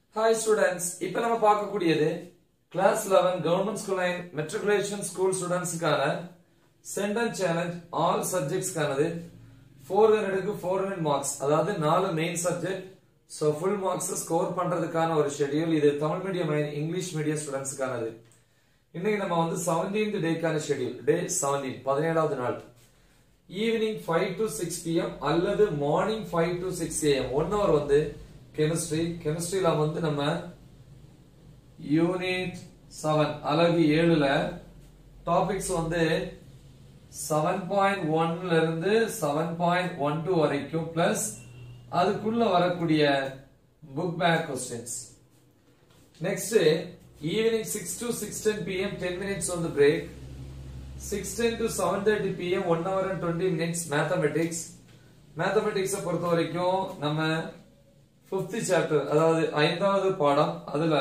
Hi students, இப்போ நம்ம பார்க்க கூடியது class 11 government school and matriculation school students கான centum challenge all subjects கானது 400 க்கு 400 marks அதாவது 4 main subject so full marks score பண்றதுக்கான ஒரு schedule இது Tamil medium and English medium students கானது இன்னைக்கு நம்ம வந்து 17th day கான schedule day 17 17வது நாள் evening 5 to 6 pm அல்லது morning 5 to 6 am 1 hour வந்து chemistry ல வந்து நம்ம unit 7 அலகு 7 ல டாபிக்ஸ் வந்து 7.1 ல இருந்து 7.12 வரைக்கும் பிளஸ் அதுக்குள்ள வரக்கூடிய book back questions. Next evening 6 to 6:10 pm 10 minutes on the break. 6:10 to 7:30 pm 1 hour and 20 minutes mathematics. Mathematics பொறுத்த வரைக்கும் நம்ம 5th chapter அதாவது 5வது பாடம் அதுல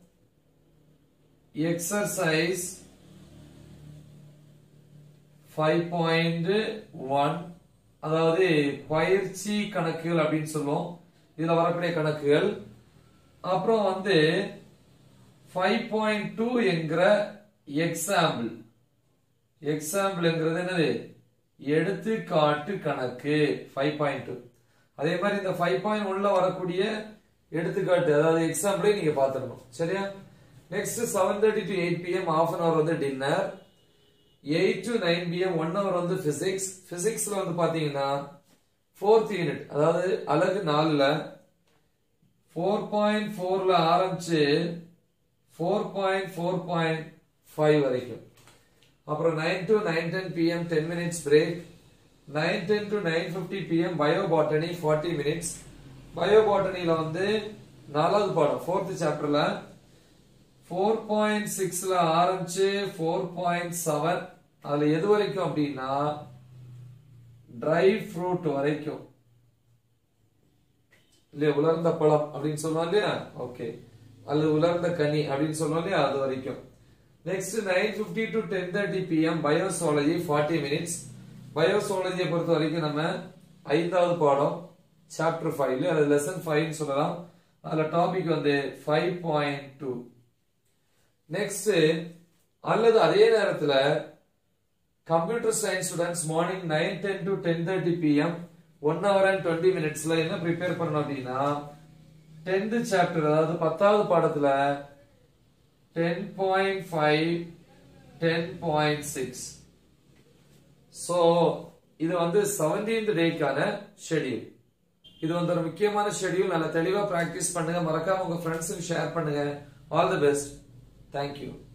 exercise 5.1 அதாவது பயிற்சி கணக்குகள் அப்படினு சொல்லுவோம் இதுல வரக்கூடிய கணக்குகள் அப்புறம் வந்து 5.2 என்கிற எக்ஸாம்பிள்ங்கிறது என்னது எடுத்துக்காட்டு கணக்கு 5.2 அதே மாதிரி இந்த 5.1 ல வரக்கூடிய எடுத்துக்காட்டு அதாவது எக்ஸாம்பிளை நீங்க பாத்துக்கணும் சரியா next 7:30 to 8 pm half an hour வந்து டின்னர் 8 to 9 pm 1 hour வந்து பிசிக்ஸ்ல வந்து பாத்தீங்கன்னா 4th யூனிட் அதாவது அலகு 4 ல 4.4 ல ஆரம்பிச்சு 4.4.5 வரைக்கும் அப்புறம் 9 to 9:10 pm 10 minutes break 9:10 to 9:50 pm biobotany 40 minutes biobotany ல வந்து 4வது பாடம் 4th chapterல 4.6 ல ஆரம்பிச்சு 4.7 அதுல எது வரைக்கும் அப்படினா dry fruit வரைக்கும் இல்ல உலர்ந்த பழம் அப்படினு சொல்லுவாங்க இல்லையா ஓகே அல்லது உலர்ந்த கனி அப்படினு சொல்லுவாங்க இல்லையா அது வரைக்கும் next 9:50 to 10:30 pm biosology 40 minutes biosology பொறுத்த வரைக்கும் நம்ம 5வது பாடம் chapter 5 ல அது lesson 5 னு சொல்லலாம் அதுல டாபிக் வந்து 5.2 நெக்ஸ்ட் அல்லது அதே நேரத்துல computer science students morning 9:10 to 10:30 pm 1 hour and 20 minutesல என்ன prepare பண்ணனும் அப்படினா 10th chapter அதாவது 10வது பாடத்துல 10.5 10.6 so இது வந்து 17th day கான ஷெட்யூல் இது வந்து ஒரு முக்கியமான ஷெட்யூல் நல்லா தெளிவா பிராக்டீஸ் பண்ணுங்க மறக்காம உங்க ஃப்ரெண்ட்ஸ்க்கு ஷேர் பண்ணுங்க all the best thank you